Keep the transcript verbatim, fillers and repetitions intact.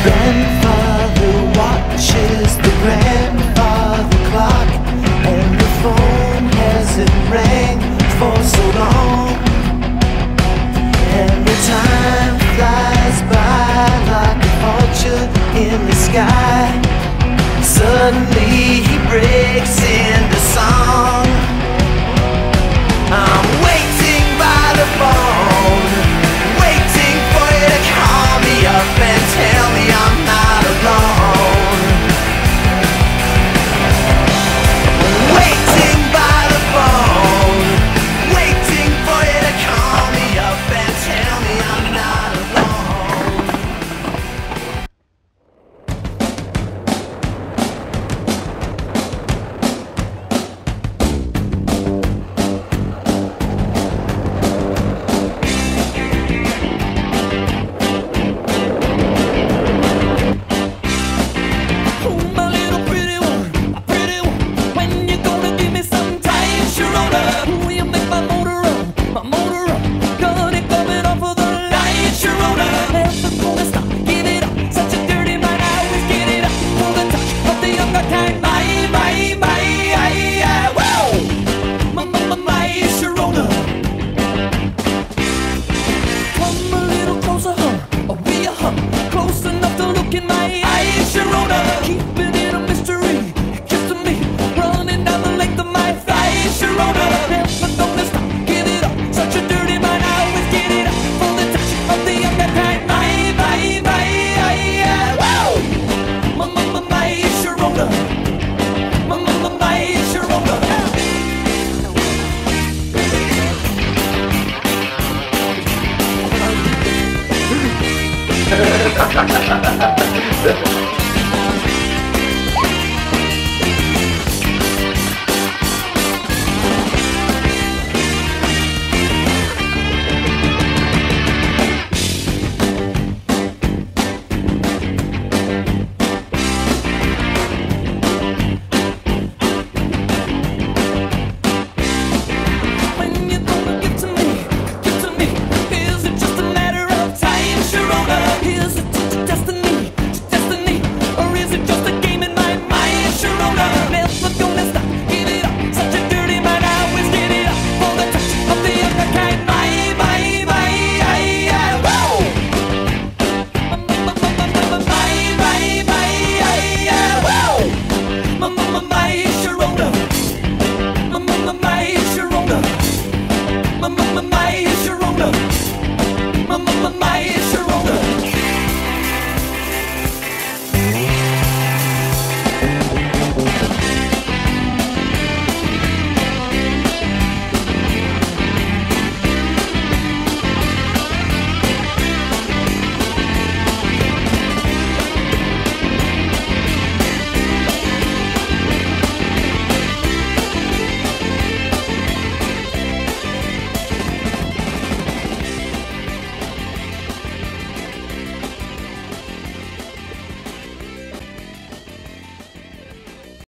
Grandfather watches the grandfather clock, and the phone hasn't rang for so long, and the time flies by like a vulture in the sky. Suddenly he breaks into song. I'm waiting by the phone, waiting for you to call me up and tell me I'm not alone. Waiting by the phone, waiting for you to call me up and tell me I'm not Ha ha ha ha ha!